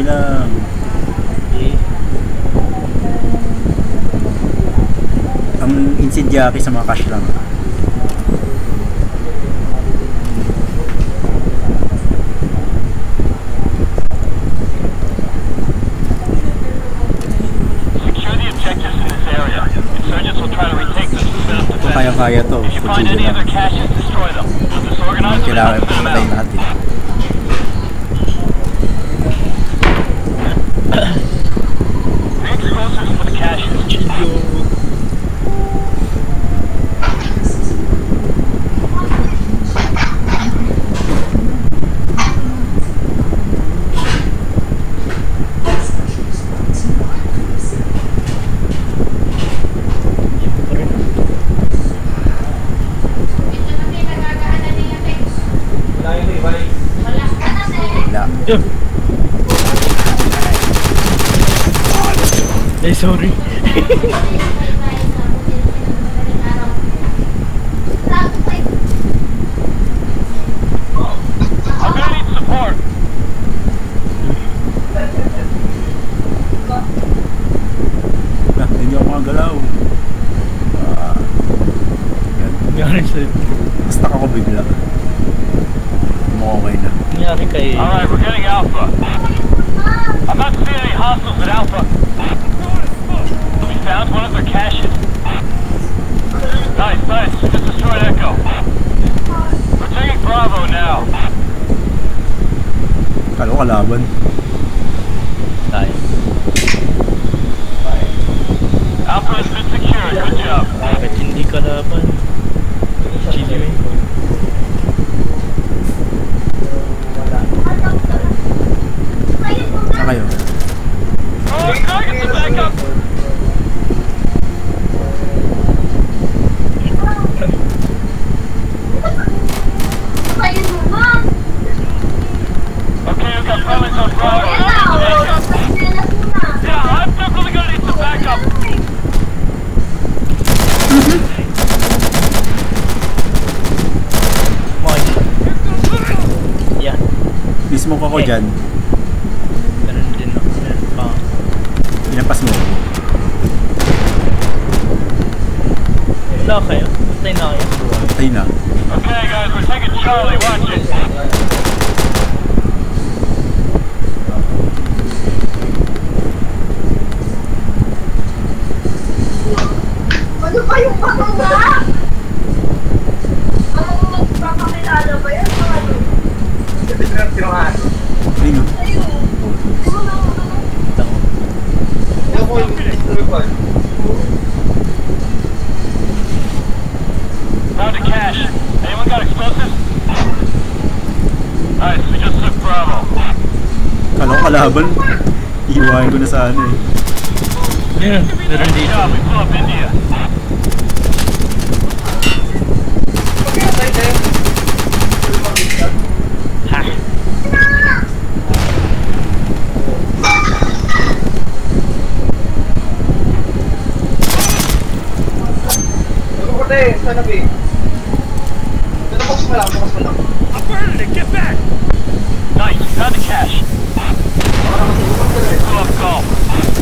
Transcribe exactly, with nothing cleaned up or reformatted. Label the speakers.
Speaker 1: lang.
Speaker 2: Okay.
Speaker 1: Ang incendiary sa mga cash lang.
Speaker 3: Secure the objectives in this area. Insurgents will try to retake this and set up defense.
Speaker 1: Kaya-kaya to.
Speaker 3: If you find any other caches, destroy them. We'll disorganize them and put them
Speaker 1: patay
Speaker 3: out.
Speaker 1: natin.
Speaker 3: Bring explosives for the caches.
Speaker 2: Ay, sorry.
Speaker 3: I'm gonna need support.
Speaker 1: Ah, hindi ako magalaw. Ah, yan.
Speaker 2: Nangyari sa'yo.
Speaker 1: Basta ako bigla. Okay na.
Speaker 2: Nangyari kay...
Speaker 3: Alright, we're getting Alpha. I'm not seeing any hostiles at Alpha. We found one of their caches. Nice, nice. Just destroyed Echo. We're taking Bravo now.
Speaker 1: Kala ko kalaban.
Speaker 2: Tayo.
Speaker 3: Alpha has been secured. Good job.
Speaker 2: Bakit hindi kalaban? Chili.
Speaker 1: Saan kayo?
Speaker 3: Oh, targets are back up. Okay, we've got friendlies on Bravo. Yeah, I'm definitely gonna need some backup.
Speaker 2: Moy. Yeah.
Speaker 1: Mismo ko ko dyan.
Speaker 2: Ganun din ako. Ganun pa.
Speaker 1: Inampas mo.
Speaker 2: Wala kayo. Patay na kayo.
Speaker 1: Patay na.
Speaker 3: Okay, guys, we're taking Charlie. Watch it.
Speaker 4: Ano ba yung panganga? Ano magpapakilala ba yan? Ano?
Speaker 1: Ayun.
Speaker 4: Ayun.
Speaker 3: Found a cache. Anyone got explosives? Nice, we just took Bravo.
Speaker 1: Kala ko kalaban. Iiwain ko na sana eh.
Speaker 2: Yeah, meron
Speaker 3: Good
Speaker 2: dito.
Speaker 3: job, we blew up India.
Speaker 2: Ha! Nice, found the cache. Blew up golf.